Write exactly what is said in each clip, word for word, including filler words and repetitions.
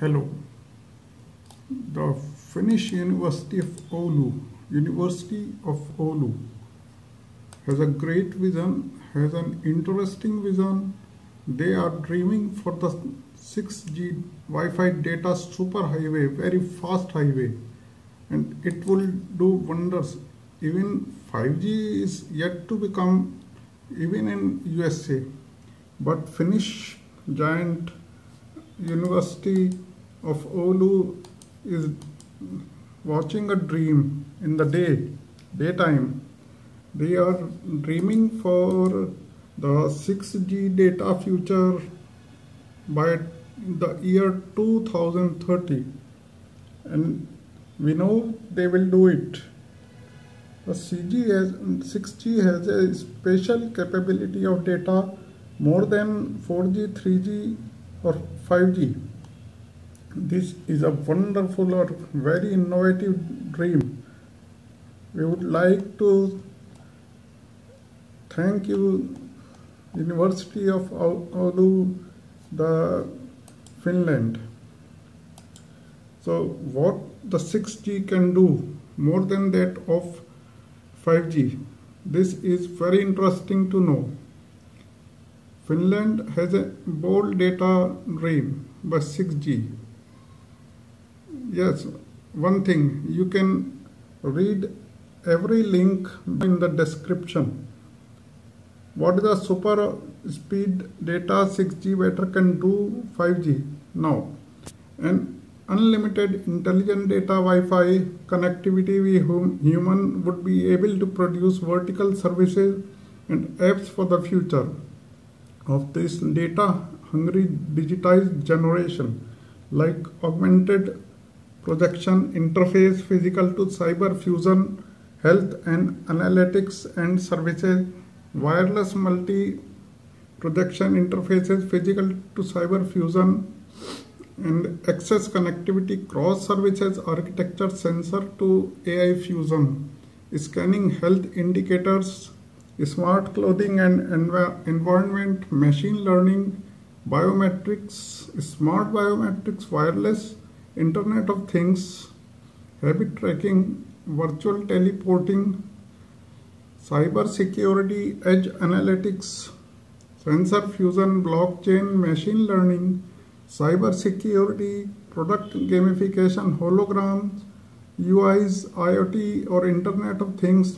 Hello. The Finnish University of Oulu, University of Oulu, has a great vision, has an interesting vision. They are dreaming for the six G Wi-Fi data superhighway, very fast highway, and it will do wonders. Even five G is yet to become, even in U S A, but Finnish giant University of Oulu is watching a dream in the day, daytime. They are dreaming for the six G data future by the year two thousand thirty, and we know they will do it. The six G has, six G has a special capability of data more than four G, three G or five G. This is a wonderful or very innovative dream. We would like to thank you, University of Oulu, the Finland. So what the six G can do more than that of five G, this is very interesting to know. Finland has a bold data dream by six G. Yes, one thing, you can read every link in the description. What is the super speed data six G better can do five G now? And unlimited intelligent data Wi-Fi connectivity, we hum, human would be able to produce vertical services and apps for the future of this data hungry digitized generation, like augmented projection interface, physical to cyber fusion, health and analytics and services, wireless multi projection interfaces, physical to cyber fusion and access connectivity, cross services architecture, sensor to A I fusion, scanning health indicators, smart clothing and env environment, machine learning, biometrics, smart biometrics, wireless Internet of Things, habit tracking, virtual tele-porting, cyber security, edge analytics, sensor fusion, blockchain, machine learning, cyber security, product gamification, holograms, U Is, IoT or Internet of Things,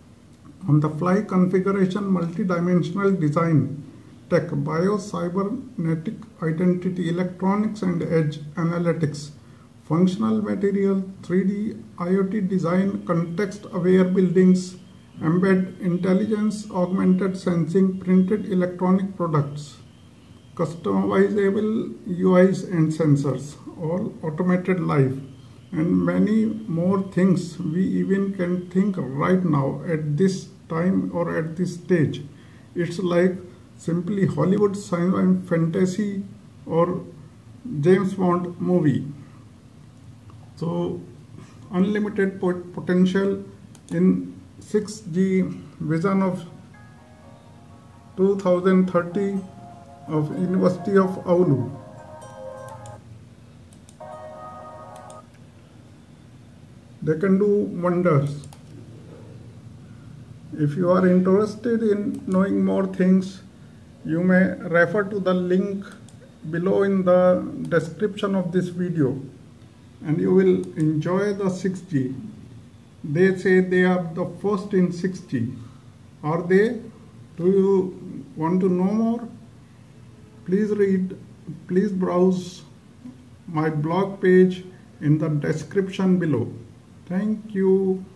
on the fly configuration, multi-dimensional design, tech, bio, cybernetic identity, electronics and edge analytics, functional material, three D, IoT design, context-aware buildings, embed intelligence, augmented sensing, printed electronic products, customizable U Is and sensors, all automated life, and many more things we even can think right now at this time or at this stage. It's like simply Hollywood science fantasy or James Bond movie. So unlimited pot potential in six G vision of two thousand thirty of University of Oulu. They can do wonders. If you are interested in knowing more things, you may refer to the link below in the description of this video, and you will enjoy the six G. They say they are the first in six G. Are they? Do you want to know more? Please read, please browse my blog page in the description below. Thank you.